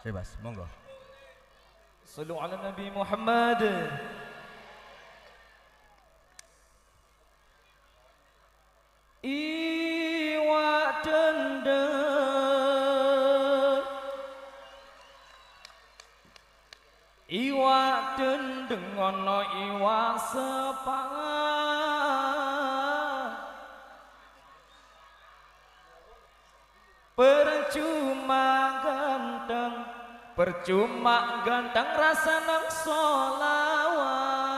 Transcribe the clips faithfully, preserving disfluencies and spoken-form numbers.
Bebas, monggo. Sallu ala Nabi Muhammad. Iwa dendeng, iwa dendeng ono iwa sepangan, percuma ganteng, percuma ganteng rasa nang solawat.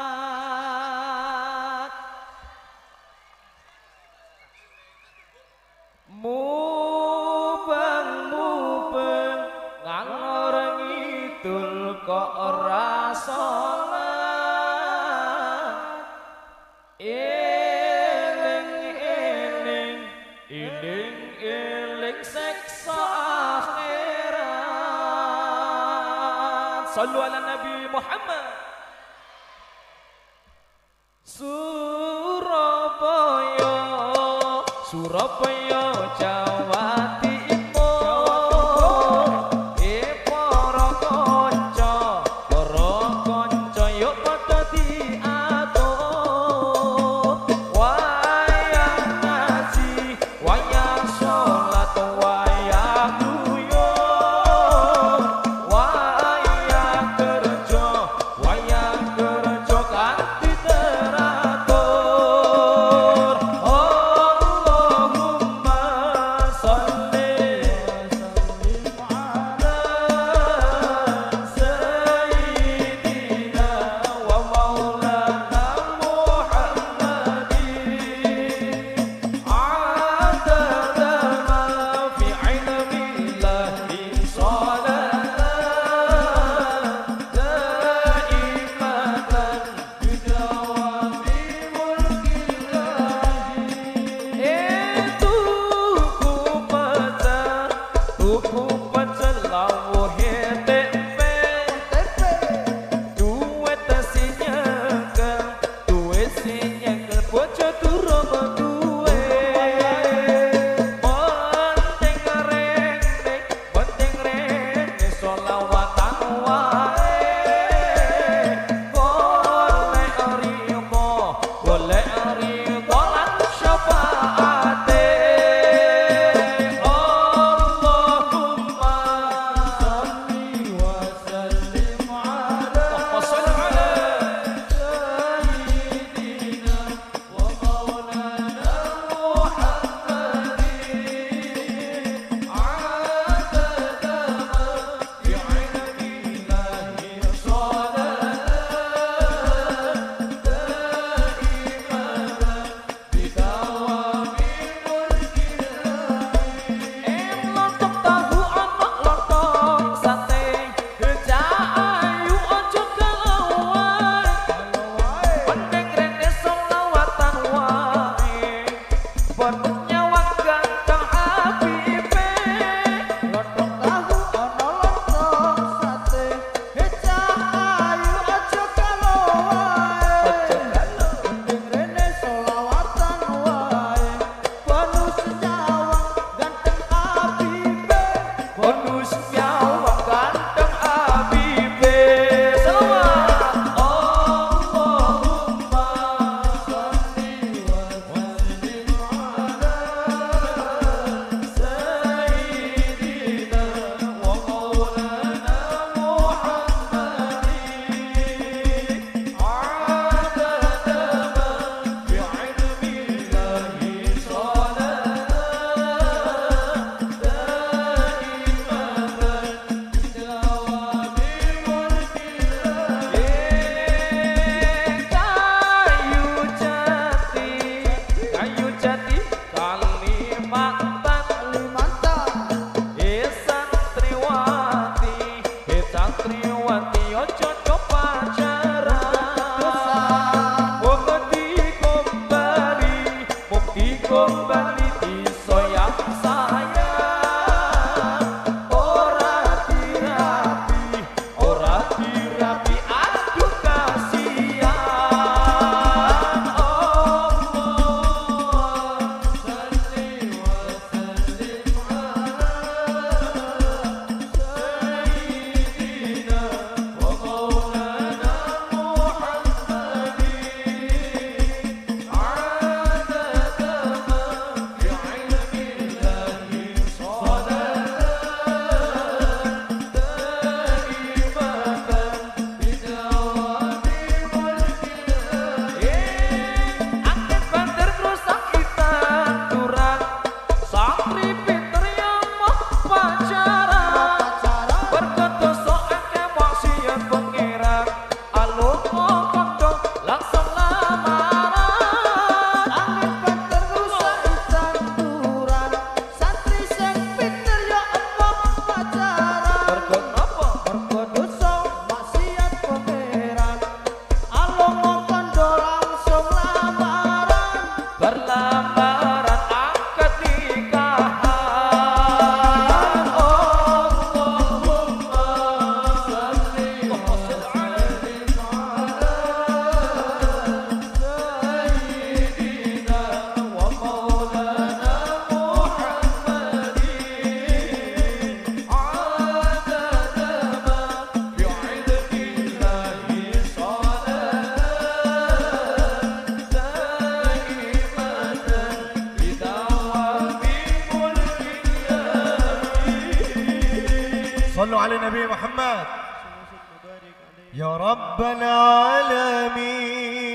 Mubeng mubeng ngang orang idul kok ora salat. Eling eling eling eling seksa akhirat. Sallu ala Nabi Muhammad. Surabaya Surabaya Jawa Timur, e para kanca, para kanca yo padha diatur. Wayang ngaji, wayang salat, wayang guyon, wayang kerja, wayang kerja kanthi teratur. صلوا على النبي محمد. يا رب العالمين